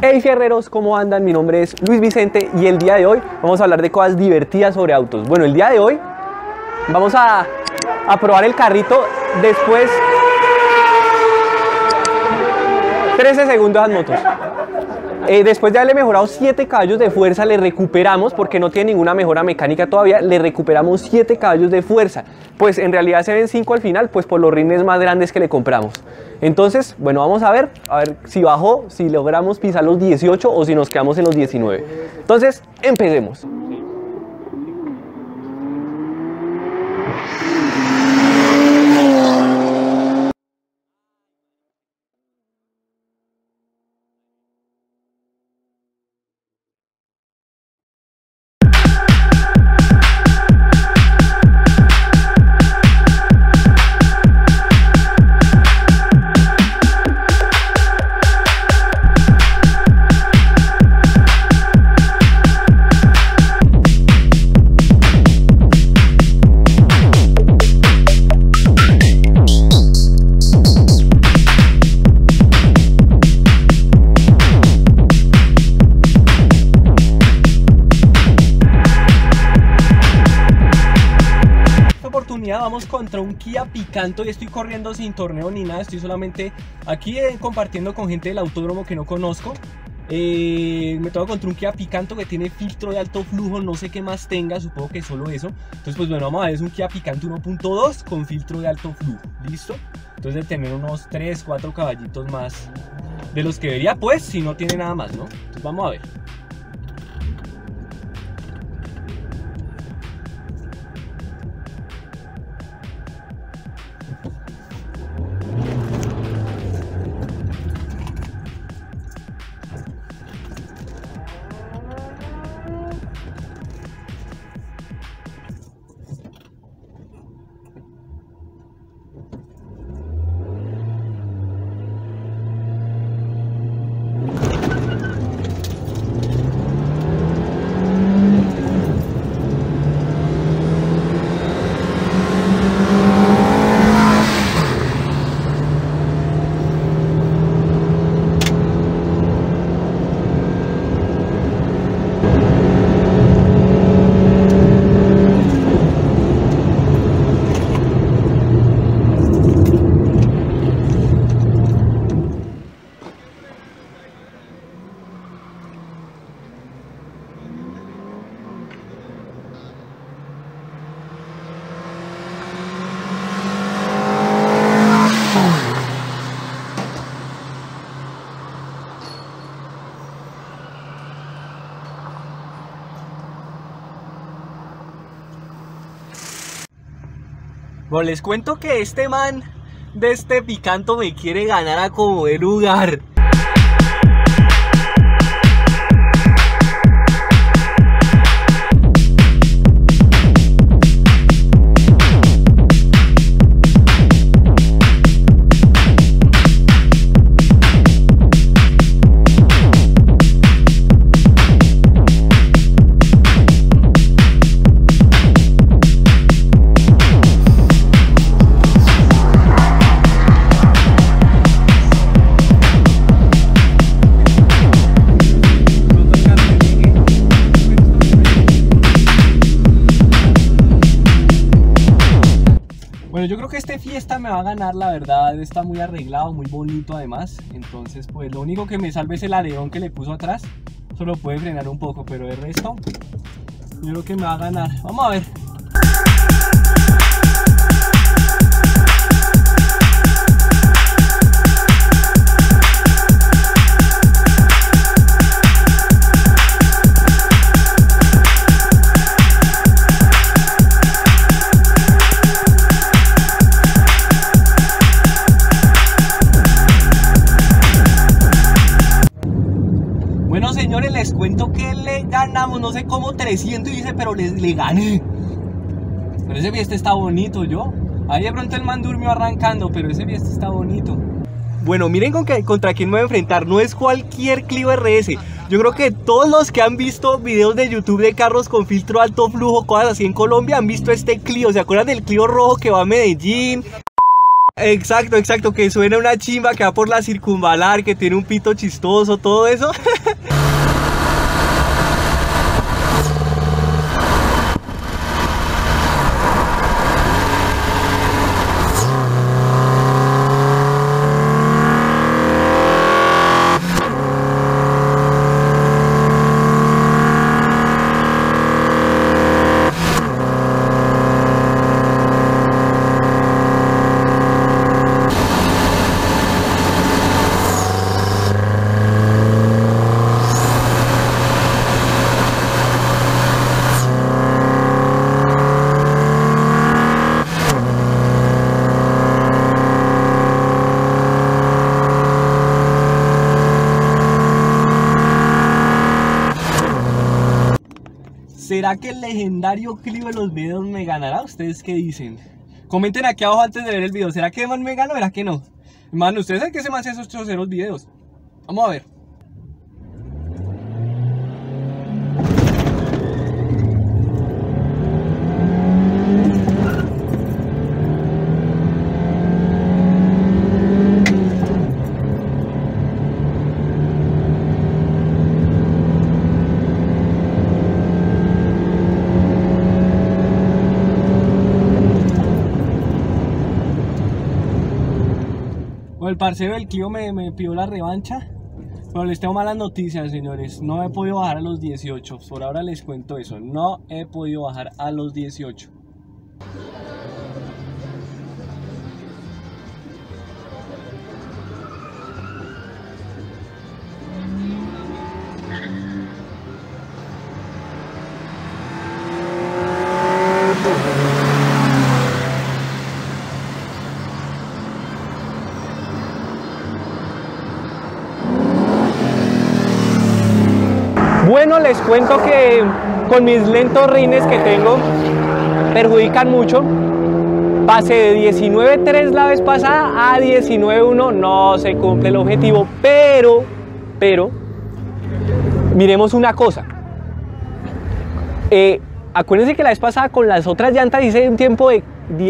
Hey fierreros, ¿cómo andan? Mi nombre es Luis Vicente y el día de hoy vamos a hablar de cosas divertidas sobre autos. Bueno, el día de hoy vamos a probar el carrito después 13 segundos a las motos. Después de haberle mejorado 7 caballos de fuerza, le recuperamos, porque no tiene ninguna mejora mecánica todavía, le recuperamos 7 caballos de fuerza. Pues en realidad se ven 5 al final, pues por los rines más grandes que le compramos. Entonces, bueno, vamos a ver si bajó, si logramos pisar los 18 o si nos quedamos en los 19. Entonces, empecemos. Vamos contra un Kia Picanto y estoy corriendo sin torneo ni nada, estoy solamente aquí compartiendo con gente del autódromo que no conozco. Me toca contra un Kia Picanto que tiene filtro de alto flujo, no sé qué más tenga, supongo que solo eso. Entonces pues bueno, vamos a ver, es un Kia Picanto 1.2 con filtro de alto flujo, ¿listo? Entonces de tener unos 3-4 caballitos más de los que debería, pues si no tiene nada más, ¿no? Entonces vamos a ver. Bueno, les cuento que este man de este Picanto me quiere ganar a como de lugar. Bueno, yo creo que este Fiesta me va a ganar, la verdad, está muy arreglado, muy bonito además. Entonces pues lo único que me salve es el alerón que le puso atrás. Solo puede frenar un poco, pero el resto yo creo que me va a ganar. Vamos a ver. Señores, les cuento que le ganamos, no sé cómo 300 y dice, pero le gané. Pero ese Fiesta está bonito, yo. Ahí de pronto el man durmió arrancando, pero ese Fiesta está bonito. Bueno, miren contra quién me voy a enfrentar, no es cualquier Clio RS. Yo creo que todos los que han visto videos de YouTube de carros con filtro alto flujo, cosas así en Colombia, han visto este Clio. ¿Se acuerdan del Clio rojo que va a Medellín? Exacto, exacto, que suena una chimba que va por la circunvalar, que tiene un pito chistoso, todo eso. ¿Será que el legendario Clio de los videos me ganará? ¿Ustedes qué dicen? Comenten aquí abajo antes de ver el video. ¿Será que man me gana o será que no? Man, ustedes saben que se me hacen esos choceros videos. Vamos a ver. El parcero del Clio me pidió la revancha, pero les tengo malas noticias, señores. No he podido bajar a los 18. Por ahora les cuento eso. No he podido bajar a los 18. Bueno, les cuento que con mis lentos rines que tengo perjudican mucho. Pasé de 19.3 la vez pasada a 19.1, no se cumple el objetivo, pero miremos una cosa. Acuérdense que la vez pasada con las otras llantas hice un tiempo de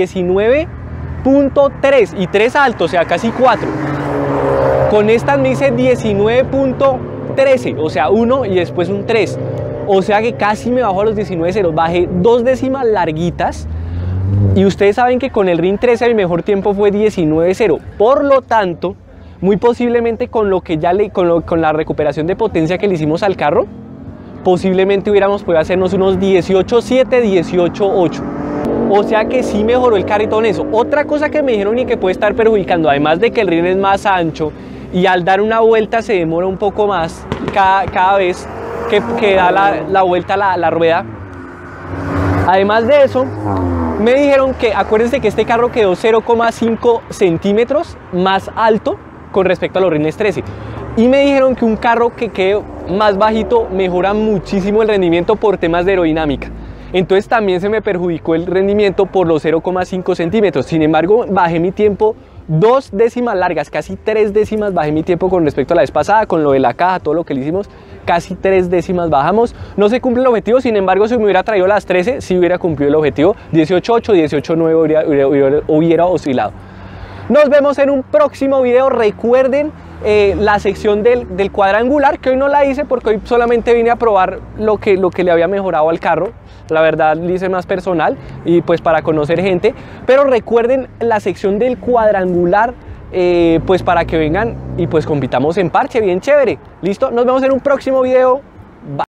19.3 y 3 altos, o sea casi 4. Con estas me hice 19.13, o sea 1 y después un 3, o sea que casi me bajo a los 19.0, bajé 2 décimas larguitas. Y ustedes saben que con el RIN 13 mi mejor tiempo fue 19.0, por lo tanto muy posiblemente con lo que ya con la recuperación de potencia que le hicimos al carro, posiblemente hubiéramos podido hacernos unos 18.7, 18.8. O sea que sí mejoró el carrito en eso. Otra cosa que me dijeron y que puede estar perjudicando, además de que el RIN es más ancho y al dar una vuelta se demora un poco más cada vez que da la vuelta la rueda. Además de eso, me dijeron que, acuérdense que este carro quedó 0,5 centímetros más alto con respecto a los rines 13. Y me dijeron que un carro que quede más bajito mejora muchísimo el rendimiento por temas de aerodinámica. Entonces también se me perjudicó el rendimiento por los 0,5 centímetros. Sin embargo, bajé mi tiempo 2 décimas largas, casi 3 décimas bajé mi tiempo con respecto a la vez pasada, con lo de la caja, todo lo que le hicimos, casi 3 décimas bajamos. No se cumple el objetivo, sin embargo, si me hubiera traído las 13, sí hubiera cumplido el objetivo. 18.8, 18.9 hubiera oscilado. Nos vemos en un próximo video. Recuerden la sección del cuadrangular, que hoy no la hice porque hoy solamente vine a probar lo que le había mejorado al carro. La verdad le hice más personal y pues para conocer gente. Pero recuerden la sección del cuadrangular, pues para que vengan y pues compitamos en parche, bien chévere. ¿Listo? Nos vemos en un próximo video. Bye.